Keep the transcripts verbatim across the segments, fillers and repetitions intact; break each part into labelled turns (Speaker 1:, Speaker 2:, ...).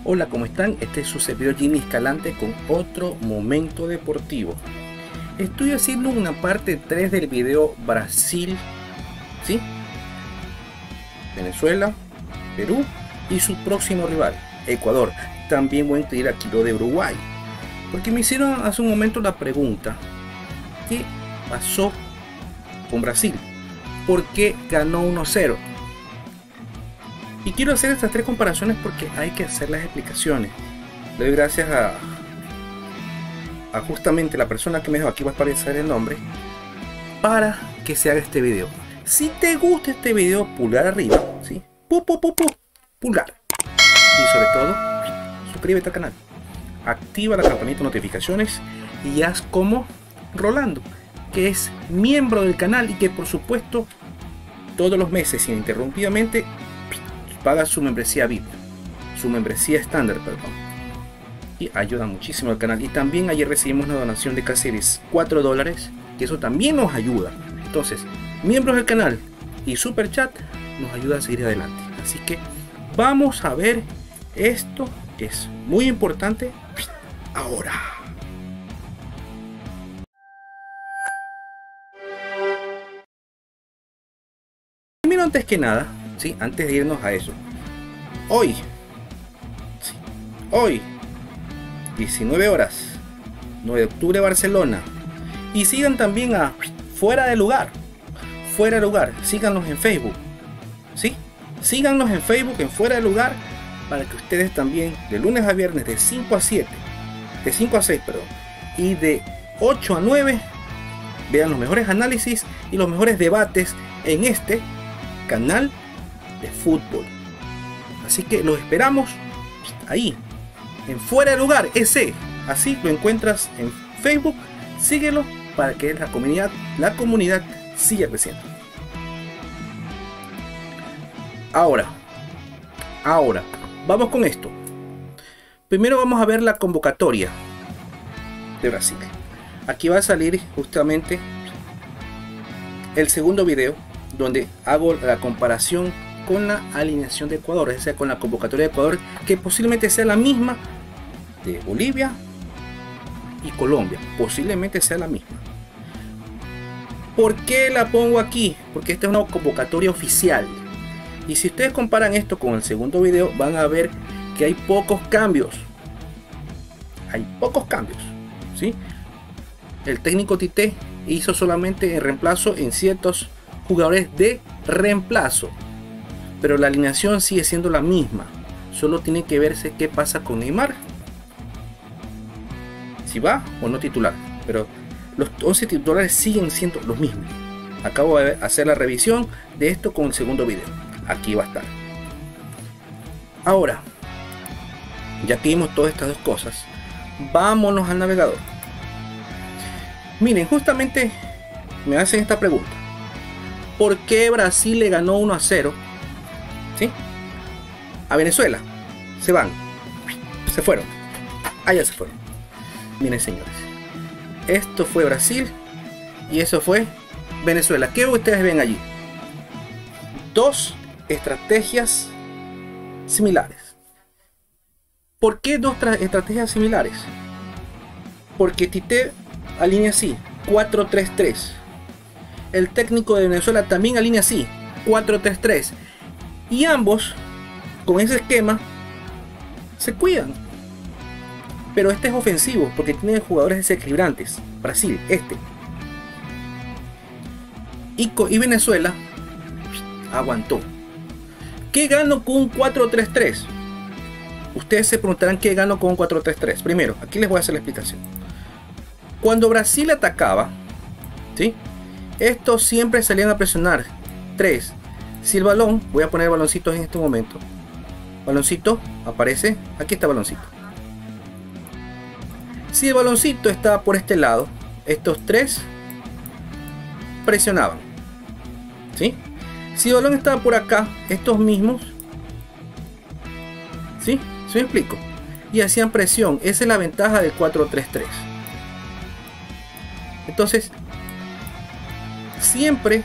Speaker 1: Hola, ¿cómo están? Este es su servidor Jimmy Escalante con otro momento deportivo. Estoy haciendo una parte tres del video Brasil, ¿sí? Venezuela, Perú y su próximo rival, Ecuador. También voy a incluir aquí lo de Uruguay, porque me hicieron hace un momento la pregunta: ¿qué pasó con Brasil? ¿Por qué ganó uno cero? Y quiero hacer estas tres comparaciones porque hay que hacer las explicaciones. Le doy gracias a, a justamente la persona que me dijo, aquí va a aparecer el nombre, para que se haga este video. Si te gusta este video, pulgar arriba, ¿sí? Pu, pu, pu, pu, pulgar. Y sobre todo, suscríbete al canal. Activa la campanita de notificaciones y haz como Rolando, que es miembro del canal y que por supuesto todos los meses ininterrumpidamente paga su membresía V I P, su membresía estándar, perdón, y ayuda muchísimo al canal. Y también ayer recibimos una donación de casi cuatro dólares, que eso también nos ayuda. Entonces, miembros del canal y super chat nos ayuda a seguir adelante. Así que vamos a ver esto que es muy importante ahora. Primero, antes que nada, ¿sí? Antes de irnos a eso, hoy, ¿sí? Hoy, diecinueve horas, nueve de octubre, Barcelona. Y sigan también a Fuera de Lugar, Fuera de Lugar, síganos en Facebook, ¿sí? Síganos en Facebook en Fuera de Lugar, para que ustedes también de lunes a viernes de cinco a siete, de cinco a seis, perdón, y de ocho a nueve vean los mejores análisis y los mejores debates en este canal de fútbol. Así que los esperamos ahí en Fuera de Lugar ese, así lo encuentras en Facebook. Síguelo para que la comunidad la comunidad siga creciendo. Ahora ahora vamos con esto. Primero vamos a ver la convocatoria de Brasil. Aquí va a salir justamente el segundo video donde hago la comparación con la alineación de Ecuador, es decir, con la convocatoria de Ecuador, que posiblemente sea la misma de Bolivia y Colombia, posiblemente sea la misma. ¿Por qué la pongo aquí? Porque esta es una convocatoria oficial, y si ustedes comparan esto con el segundo video, van a ver que hay pocos cambios. Hay pocos cambios, ¿sí? El técnico Tite hizo solamente el reemplazo en ciertos jugadores de reemplazo, pero la alineación sigue siendo la misma. Solo tiene que verse qué pasa con Neymar, si va o no titular, pero los once titulares siguen siendo los mismos. Acabo de hacer la revisión de esto con el segundo video, aquí va a estar. Ahora, ya que vimos todas estas dos cosas, vámonos al navegador. Miren, justamente me hacen esta pregunta: ¿por qué Brasil le ganó uno a cero? ¿Sí? A Venezuela. Se van. Se fueron. Allá se fueron. Miren, señores. Esto fue Brasil y eso fue Venezuela. ¿Qué ustedes ven allí? Dos estrategias similares. ¿Por qué dos estrategias similares? Porque Tite alinea así, cuatro tres tres. El técnico de Venezuela también alinea así, cuatro tres tres. Y ambos, con ese esquema, se cuidan. Pero este es ofensivo porque tiene jugadores desequilibrantes. Brasil, este. Y, y Venezuela aguantó. ¿Qué ganó con un cuatro tres tres? Ustedes se preguntarán qué ganó con un cuatro tres tres. Primero, aquí les voy a hacer la explicación. Cuando Brasil atacaba, ¿sí? Estos siempre salían a presionar. tres. Si el balón, voy a poner baloncitos en este momento. Baloncito aparece. Aquí está baloncito. Si el baloncito estaba por este lado, estos tres presionaban. ¿Sí? Si el balón estaba por acá, estos mismos. ¿Sí? ¿Se me explico? Y hacían presión. Esa es la ventaja del cuatro tres tres. Entonces, siempre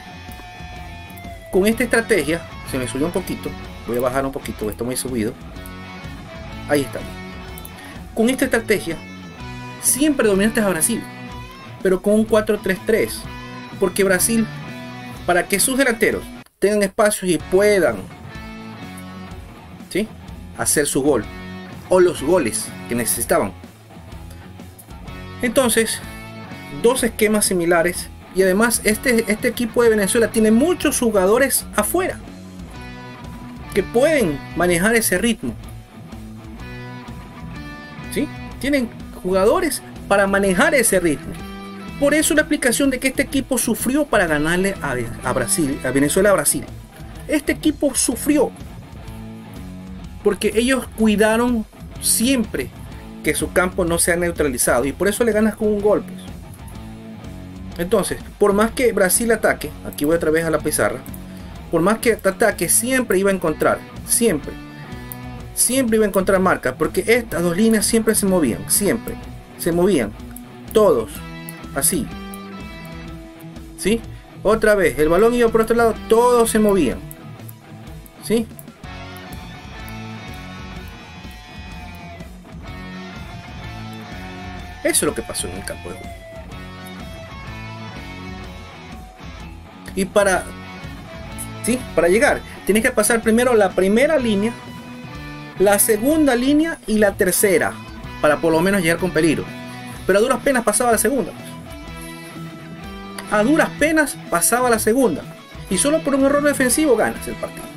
Speaker 1: con esta estrategia, se me subió un poquito, voy a bajar un poquito, esto muy subido. Ahí está. Con esta estrategia siempre dominaste a Brasil, pero con un cuatro tres tres, porque Brasil, para que sus delanteros tengan espacios y puedan, ¿sí?, hacer su gol o los goles que necesitaban. Entonces, dos esquemas similares, y además este, este equipo de Venezuela tiene muchos jugadores afuera que pueden manejar ese ritmo, ¿sí? Tienen jugadores para manejar ese ritmo. Por eso la explicación de que este equipo sufrió para ganarle a, a Brasil, a Venezuela a Brasil. Este equipo sufrió porque ellos cuidaron siempre que su campo no sea neutralizado, y por eso le ganas con un gol, pues. Entonces, por más que Brasil ataque, aquí voy otra vez a la pizarra, por más que ataque, siempre iba a encontrar, siempre, siempre iba a encontrar marca, porque estas dos líneas siempre se movían, siempre, se movían, todos, así, ¿sí? Otra vez, el balón iba por otro lado, todos se movían, ¿sí? Eso es lo que pasó en el campo de juego. Y para, ¿sí?, para llegar, tienes que pasar primero la primera línea, la segunda línea y la tercera, para por lo menos llegar con peligro. Pero a duras penas pasaba la segunda. A duras penas pasaba la segunda. Y solo por un error defensivo ganas el partido.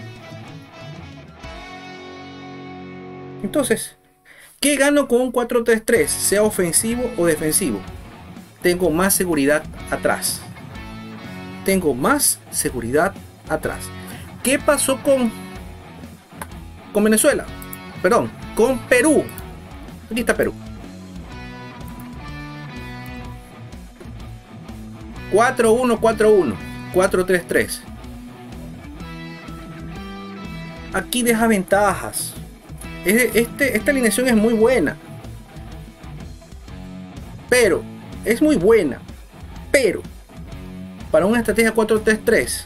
Speaker 1: Entonces, ¿qué gano con un cuatro tres tres? Sea ofensivo o defensivo. Tengo más seguridad atrás. Tengo más seguridad atrás. ¿Qué pasó con, con Venezuela? Perdón, con Perú. Aquí está Perú. cuatro uno cuatro uno, cuatro tres tres. Aquí deja ventajas. Este, esta alineación es muy buena. Pero, es muy buena. Pero, para una estrategia cuatro tres tres,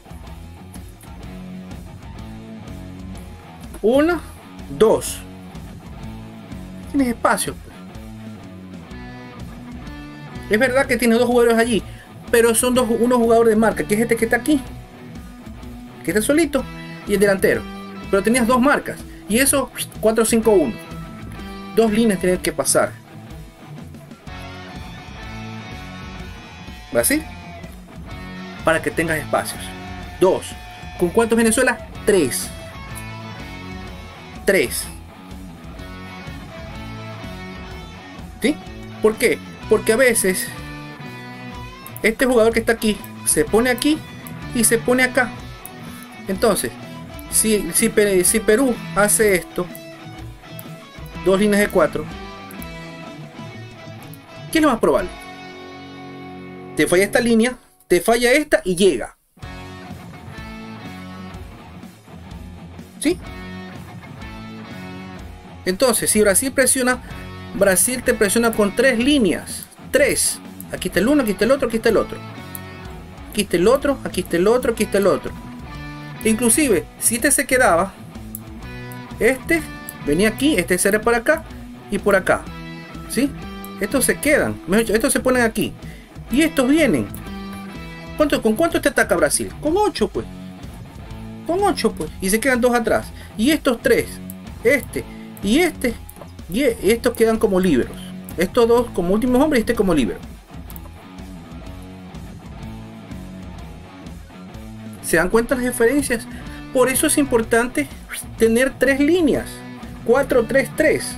Speaker 1: una, dos, tienes espacio. Es verdad que tienes dos jugadores allí, pero son dos, unos jugadores de marca, que es este que está aquí, que está solito, y el delantero. Pero tenías dos marcas, y eso cuatro cinco uno. Dos líneas tienen que pasar. ¿Así? Para que tengas espacios. Dos. ¿Con cuántos Venezuela? Tres. Tres. ¿Sí? ¿Por qué? Porque a veces este jugador que está aquí se pone aquí y se pone acá. Entonces, si, si, si Perú hace esto, dos líneas de cuatro, ¿qué es lo más probable? Te falla esta línea, te falla esta y llega. ¿Sí? Entonces, si Brasil presiona, Brasil te presiona con tres líneas. Tres. Aquí está el uno, aquí está el otro, aquí está el otro. Aquí está el otro, aquí está el otro, aquí está el otro. Inclusive, si este se quedaba, este venía aquí, este se era para acá y por acá. ¿Sí? Estos se quedan. Mejor dicho, estos se ponen aquí. Y estos vienen. ¿Cuánto, ¿Con cuánto te ataca Brasil? Con ocho, pues. Con ocho, pues. Y se quedan dos atrás. Y estos tres, este y este, y estos quedan como líberos. Estos dos como últimos hombres y este como líbero. ¿Se dan cuenta las diferencias? Por eso es importante tener tres líneas. cuatro tres tres.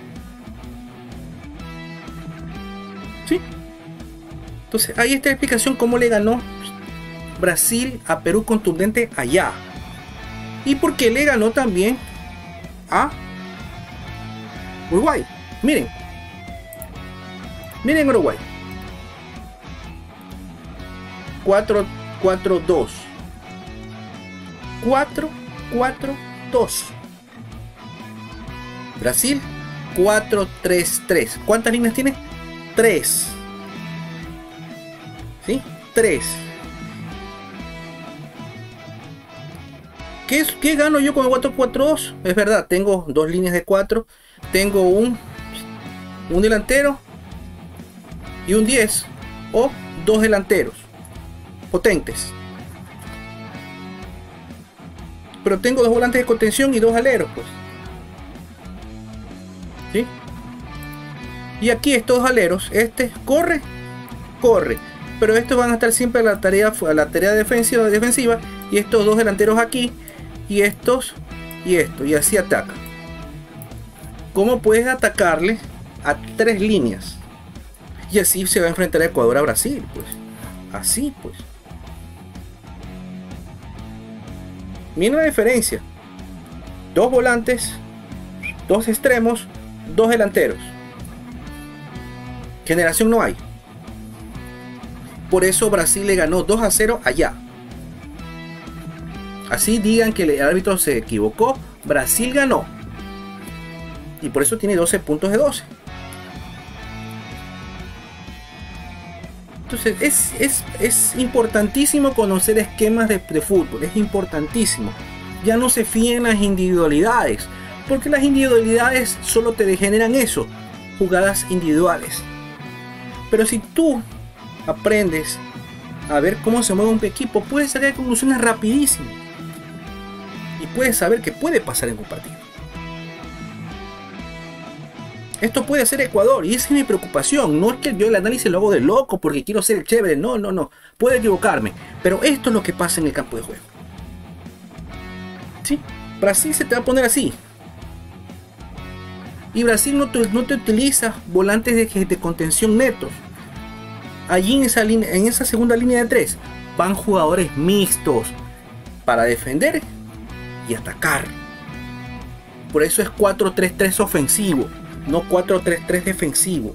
Speaker 1: ¿Sí? Entonces, ahí está la explicación cómo le ganó Brasil a Perú contundente allá. Y por qué le ganó también a Uruguay. Miren. Miren Uruguay. cuatro cuatro dos. cuatro cuatro dos. Brasil cuatro tres tres. ¿Cuántas líneas tiene? tres. ¿Sí? tres. ¿Qué, es, ¿Qué gano yo con el cuatro cuatro dos? Es verdad, tengo dos líneas de cuatro, tengo un, un delantero y un diez, o dos delanteros potentes, pero tengo dos volantes de contención y dos aleros, pues. ¿Sí? Y aquí estos dos aleros, este corre, corre, pero estos van a estar siempre a la tarea, a la tarea defensiva, defensiva, y estos dos delanteros aquí, y estos, y esto, y así ataca. ¿Cómo puedes atacarle a tres líneas? Y así se va a enfrentar a Ecuador a Brasil, pues. Así, pues. Mira la diferencia. Dos volantes, dos extremos, dos delanteros. Generación no hay. Por eso Brasil le ganó dos a cero allá. Así digan que el árbitro se equivocó, Brasil ganó. Y por eso tiene doce puntos de doce. Entonces es, es, es importantísimo conocer esquemas de, de fútbol, es importantísimo. Ya no se fíen en las individualidades, porque las individualidades solo te generan eso, jugadas individuales. Pero si tú aprendes a ver cómo se mueve un equipo, puedes sacar conclusiones rapidísimo. Y puedes saber qué puede pasar en un partido. Esto puede ser Ecuador y esa es mi preocupación. No es que yo el análisis lo hago de loco porque quiero ser el chévere. No, no, no. Puedo equivocarme. Pero esto es lo que pasa en el campo de juego. ¿Sí? Brasil se te va a poner así. Y Brasil no te, no te utiliza volantes de, de contención netos. Allí en esa, línea, en esa segunda línea de tres van jugadores mixtos para defender y atacar. Por eso es cuatro tres tres ofensivo, no cuatro tres tres defensivo.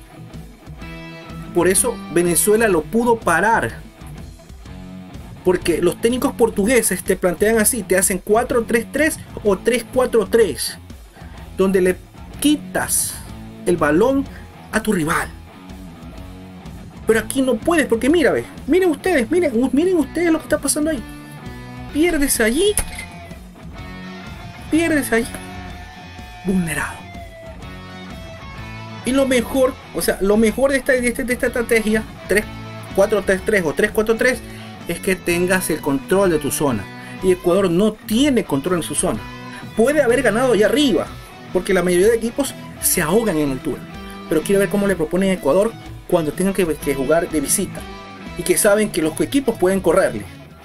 Speaker 1: Por eso Venezuela lo pudo parar, porque los técnicos portugueses te plantean así, te hacen cuatro tres tres o tres cuatro tres, donde le quitas el balón a tu rival. Pero aquí no puedes, porque mira, ve, miren ustedes, miren, miren ustedes lo que está pasando ahí. Pierdes allí, pierdes allí, vulnerado. Y lo mejor, o sea, lo mejor de esta, de esta, de esta estrategia tres cuatro tres tres o tres cuatro tres es que tengas el control de tu zona. Y Ecuador no tiene control en su zona. Puede haber ganado allá arriba, porque la mayoría de equipos se ahogan en altura. Pero quiero ver cómo le proponen a Ecuador cuando tengan que, que jugar de visita y que saben que los equipos pueden correrle.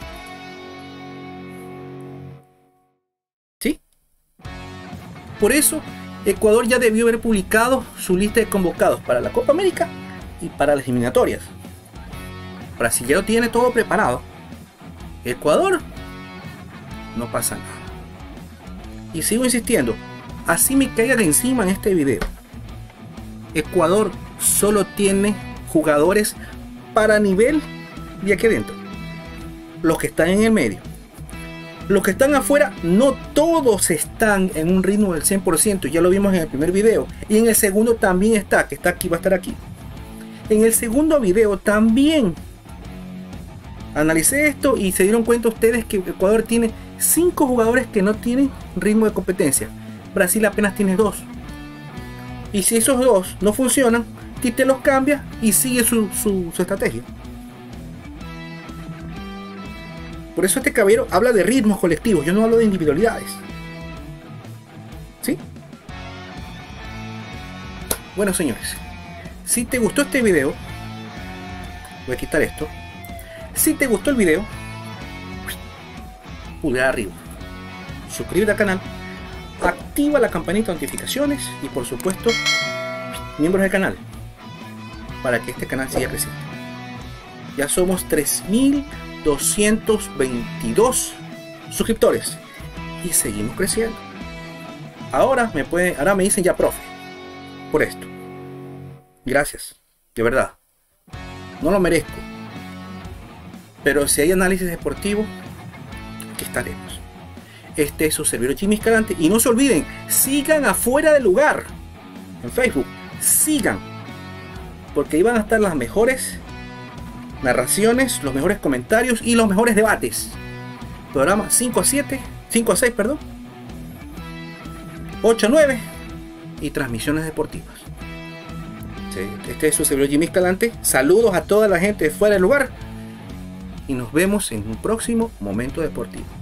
Speaker 1: ¿Sí? Por eso Ecuador ya debió haber publicado su lista de convocados para la Copa América y para las eliminatorias. Brasil ya lo tiene todo preparado. Ecuador no pasa nada. Y sigo insistiendo, así me caigan encima en este video, Ecuador solo tiene jugadores para nivel de aquí adentro. Los que están en el medio, los que están afuera, no todos están en un ritmo del cien por ciento. Ya lo vimos en el primer video. Y en el segundo también está, que está aquí, va a estar aquí. En el segundo video también analicé esto y se dieron cuenta ustedes que Ecuador tiene cinco jugadores que no tienen ritmo de competencia. Brasil apenas tiene dos. Y si esos dos no funcionan, Tite los cambia y sigue su, su, su estrategia. Por eso este caballero habla de ritmos colectivos, yo no hablo de individualidades. ¿Sí? Bueno, señores, si te gustó este video, voy a quitar esto. Si te gustó el video, pulgar arriba, suscríbete al canal, activa la campanita de notificaciones y por supuesto miembros del canal para que este canal siga creciendo. Ya somos tres mil doscientos veintidós suscriptores y seguimos creciendo. Ahora me pueden, ahora me dicen ya profe por esto. Gracias, de verdad. No lo merezco. Pero si hay análisis deportivo, aquí estaremos. Este es su servidor Jimmy Escalante. Y no se olviden, sigan afuera del lugar en Facebook. Sigan. Porque ahí van a estar las mejores narraciones, los mejores comentarios y los mejores debates. Programa cinco a siete cinco a seis, perdón. ocho a nueve. Y transmisiones deportivas. Este es su servidor Jimmy Escalante. Saludos a toda la gente de Fuera del Lugar. Y nos vemos en un próximo Momento Deportivo.